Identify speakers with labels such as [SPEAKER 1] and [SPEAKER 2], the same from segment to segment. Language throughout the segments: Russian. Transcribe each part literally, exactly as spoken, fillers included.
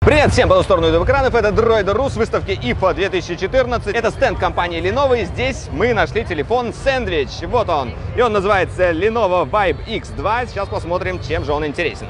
[SPEAKER 1] Привет всем по ту сторону YouTube-экранов, это Droid.ru с выставки ай эф эй две тысячи четырнадцать. Это стенд компании Lenovo, и здесь мы нашли телефон Sandwich. Вот он. И он называется Lenovo Vibe икс два. Сейчас посмотрим, чем же он интересен.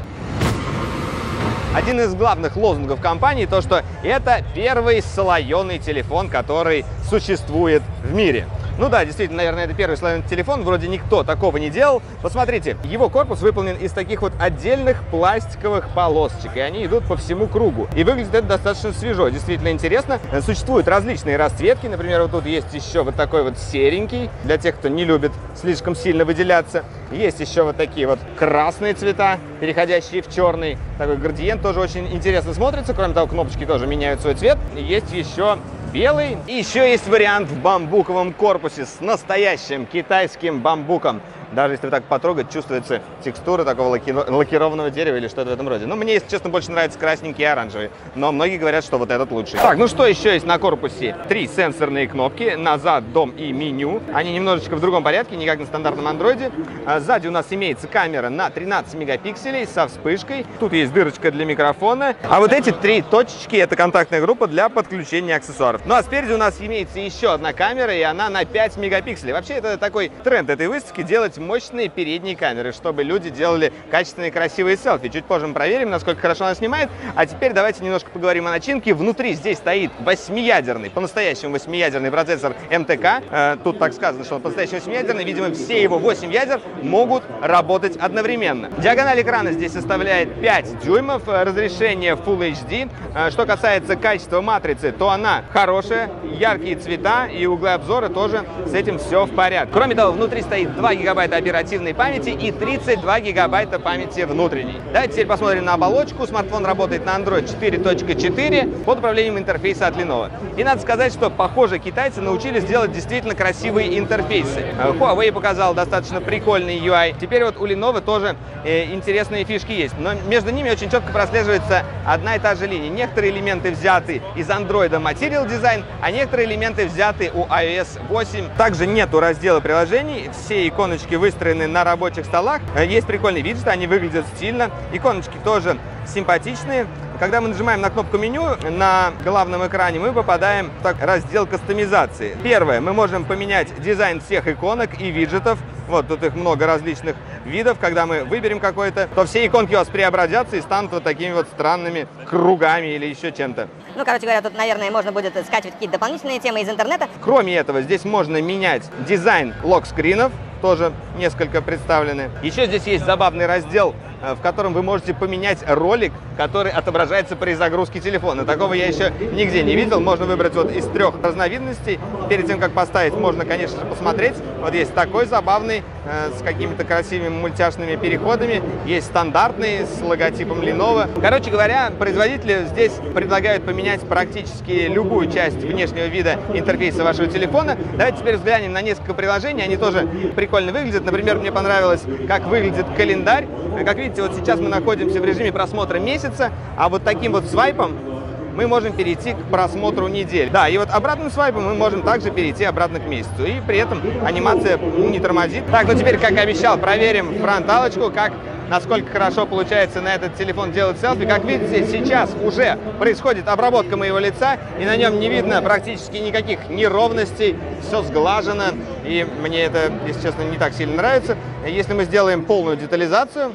[SPEAKER 1] Один из главных лозунгов компании то, что это первый слоеный телефон, который существует в мире. Ну да, действительно, наверное, это первый слоеный телефон, вроде никто такого не делал. Посмотрите, его корпус выполнен из таких вот отдельных пластиковых полосочек, и они идут по всему кругу. И выглядит это достаточно свежо, действительно интересно. Существуют различные расцветки, например, вот тут есть еще вот такой вот серенький, для тех, кто не любит слишком сильно выделяться. Есть еще вот такие вот красные цвета, переходящие в черный. Такой градиент тоже очень интересно смотрится, кроме того, кнопочки тоже меняют свой цвет. И есть еще белый. И еще есть вариант в бамбуковом корпусе с настоящим китайским бамбуком. Даже если вот так потрогать, чувствуется текстура такого лаки... лакированного дерева или что-то в этом роде. Ну, мне, если честно, больше нравится красненький и оранжевый. Но многие говорят, что вот этот лучший. Так, ну что еще есть на корпусе? Три сенсорные кнопки. Назад, дом и меню. Они немножечко в другом порядке, не как на стандартном андроиде. А сзади у нас имеется камера на тринадцать мегапикселей со вспышкой. Тут есть дырочка для микрофона. А вот эти три точечки — это контактная группа для подключения аксессуаров. Ну а спереди у нас имеется еще одна камера, и она на пять мегапикселей. Вообще, это такой тренд этой выставки — делать мощные передние камеры, чтобы люди делали качественные красивые селфи. Чуть позже мы проверим, насколько хорошо она снимает. А теперь давайте немножко поговорим о начинке. Внутри здесь стоит восьмиядерный, по-настоящему восьмиядерный процессор эм тэ ка. Э, тут так сказано, что он по-настоящему восьмиядерный. Видимо, все его восемь ядер могут работать одновременно. Диагональ экрана здесь составляет пять дюймов, разрешение Full эйч ди. Э, что касается качества матрицы, то она хорошая, яркие цвета и углы обзора тоже с этим все в порядке. Кроме того, внутри стоит два гигабайта оперативной памяти и тридцать два гигабайта памяти внутренней. Давайте теперь посмотрим на оболочку. Смартфон работает на Android четыре точка четыре под управлением интерфейса от Lenovo. И надо сказать, что, похоже, китайцы научились делать действительно красивые интерфейсы. Huawei показал достаточно прикольный ю ай. Теперь вот у Lenovo тоже э, интересные фишки есть. Но между ними очень четко прослеживается одна и та же линия. Некоторые элементы взяты из Android Material Design, а некоторые элементы взяты у ай о эс восемь. Также нету раздела приложений. Все иконочки выстроены на рабочих столах. Есть прикольные виджеты, они выглядят стильно. Иконочки тоже симпатичные. Когда мы нажимаем на кнопку меню на главном экране, мы попадаем в так, раздел кастомизации. Первое, мы можем поменять дизайн всех иконок и виджетов. Вот тут их много различных видов. Когда мы выберем какой-то, то все иконки у вас преобразятся и станут вот такими вот странными кругами или еще чем-то.
[SPEAKER 2] Ну, короче говоря, тут, наверное, можно будет скачивать какие-то дополнительные темы из интернета.
[SPEAKER 1] Кроме этого, здесь можно менять дизайн локскринов. Тоже несколько представлены. Еще здесь есть забавный раздел, в котором вы можете поменять ролик, который отображается при загрузке телефона. Такого я еще нигде не видел. Можно выбрать вот из трех разновидностей. Перед тем, как поставить, можно, конечно же, посмотреть. Вот есть такой забавный, с какими-то красивыми мультяшными переходами. Есть стандартный с логотипом Lenovo. Короче говоря, производители здесь предлагают поменять практически любую часть внешнего вида интерфейса вашего телефона. Давайте теперь взглянем на несколько приложений. Они тоже прикольно выглядят. Например, мне понравилось, как выглядит календарь. Как видите, вот сейчас мы находимся в режиме просмотра месяца, а вот таким вот свайпом мы можем перейти к просмотру недель. Да, и вот обратным свайпом мы можем также перейти обратно к месяцу. И при этом анимация не тормозит. Так, ну теперь, как обещал, проверим фронталочку, как, насколько хорошо получается на этот телефон делать селфи. Как видите, сейчас уже происходит обработка моего лица, и на нем не видно практически никаких неровностей, все сглажено, и мне это, если честно, не так сильно нравится. Если мы сделаем полную детализацию,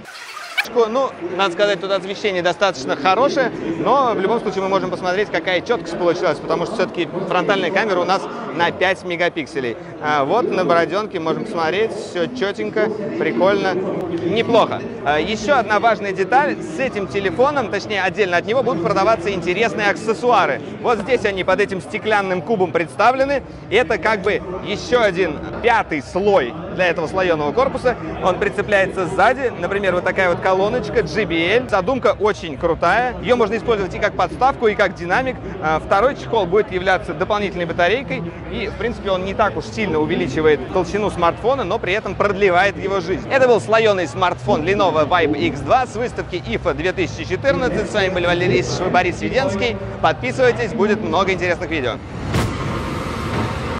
[SPEAKER 1] ну, надо сказать, тут освещение достаточно хорошее, но в любом случае мы можем посмотреть, какая четкость получилась, потому что все-таки фронтальная камера у нас на пять мегапикселей. А вот на бороденке можем посмотреть, все четенько, прикольно, неплохо. А еще одна важная деталь: с этим телефоном, точнее отдельно от него, будут продаваться интересные аксессуары. Вот здесь они под этим стеклянным кубом представлены. Это как бы еще один пятый слой для этого слоеного корпуса. Он прицепляется сзади, например, вот такая вот колоночка джей би эл. Задумка очень крутая. Ее можно использовать и как подставку, и как динамик. Второй чехол будет являться дополнительной батарейкой. И, в принципе, он не так уж сильно увеличивает толщину смартфона, но при этом продлевает его жизнь. Это был слоеный смартфон Lenovo Vibe икс два с выставки ай эф эй две тысячи четырнадцать. С вами был Валерий Швабарис Веденский. Подписывайтесь, будет много интересных видео.